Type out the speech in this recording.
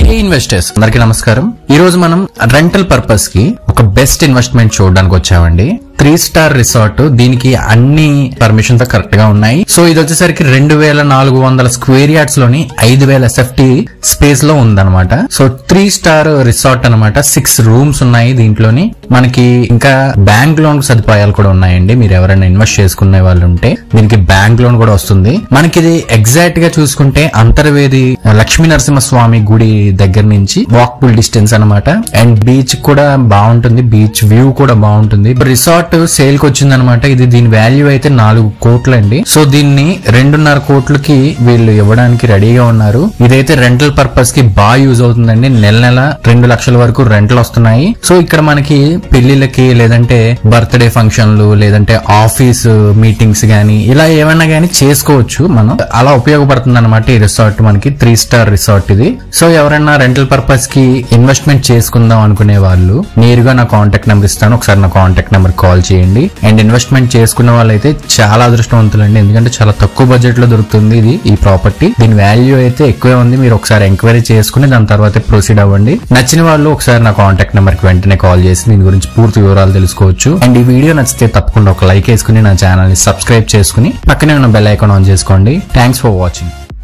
హే investors అందరికీ నమస్కారం. ఈ రోజు మనం రెంటల్ పర్పస్ కి ఒక బెస్ట్ ఇన్వెస్ట్మెంట్ చూడడానికి వచ్చామండి. 3 స్టార్ రిసార్ట్. దీనికి అన్ని పర్మిషన్ తో కరెక్ట్ గా ఉన్నాయి. సో ఇది వచ్చేసరికి 2400 స్క్వేర్ యార్డ్స్ లోని 5000 SFT స్పేస్ లో ఉందన్నమాట. సో 3 స్టార్ రిసార్ట్ అనమాట. 6 రూమ్స్ ఉన్నాయి దీంట్లోని. మనకి ఇంకా బ్యాంక్ లోన్ సదుపాయాలు కూడా ఉన్నాయండి. మీరు ఎవరైనా ఇన్వెస్ట్ చేసుకునే వాళ్ళు ఉంటే దీనికి బ్యాంక్ లోన్ కూడా వస్తుంది. మనకి ఇది ఎగ్జాక్ట్ గా చూసుకుంటే అంతర్వేది లక్ష్మీ నరసింహస్వామి గుడి దగ్గర నుంచి వాక్బుల్ డిస్టెన్స్ అనమాట. అండ్ బీచ్ కూడా బాగుంటుంది. బీచ్ వ్యూ కూడా బాగుంటుంది. రిసార్ట్ సేల్ కి వచ్చిందనమాట. ఇది దీని వాల్యూ అయితే 4 కోట్లు అండి. సో దీన్ని 2.5 కోట్లకి వీళ్ళు ఇవ్వడానికి రెడీగా ఉన్నారు. ఇదైతే రెంటల్ పర్పస్ కి బాగా యూజ్ అవుతుందండి. నెల 2 లక్షల వరకు రెంటల్ వస్తున్నాయి. సో ఇక్కడ మనకి పెళ్లిళ్ళకి లేదంటే బర్త్డే ఫంక్షన్లు లేదంటే ఆఫీస్ మీటింగ్స్ గానీ ఇలా ఏమైనా గానీ చేసుకోవచ్చు మనం. అలా ఉపయోగపడుతుంది అనమాట ఈ రిసార్ట్. మనకి 3 స్టార్ రిసార్ట్ ఇది. సో ఎవరైనా రెంటల్ పర్పస్ కి ఇన్వెస్ట్మెంట్ చేసుకుందాం అనుకునే వాళ్ళు నేరుగా నా కాంటాక్ట్ నెంబర్ ఇస్తాను. ఒకసారి నా కాంటాక్ట్ నెంబర్ కాల్ చేయండి. అండ్ ఇన్వెస్ట్మెంట్ చేసుకున్న వాళ్ళైతే చాలా అదృష్టవంతులండి. ఎందుకంటే చాలా తక్కువ బడ్జెట్ లో దొరుకుతుంది ఈ ప్రాపర్టీ. దీని వాల్యూ అయితే ఎక్కువే ఉంది. మీరు ఒకసారి ఎంక్వైరీ చేసుకుని దాని తర్వాత ప్రొసీడ్ అవ్వండి. నచ్చిన వాళ్ళు ఒకసారి నా కాంటాక్ట్ నెంబర్ కి వెంటనే కాల్ చేసి దీని గురించి పూర్తి వివరాలు తెలుసుకోవచ్చు. అండ్ ఈ వీడియో నచ్చితే తప్పకుండా ఒక లైక్ వేసుకుని నా ఛానల్ ని సబ్స్క్రైబ్ చేసుకుని పక్కనే ఉన్న బెల్ ఐకాన్ ఆన్ చేసుకోండి. Thanks for watching.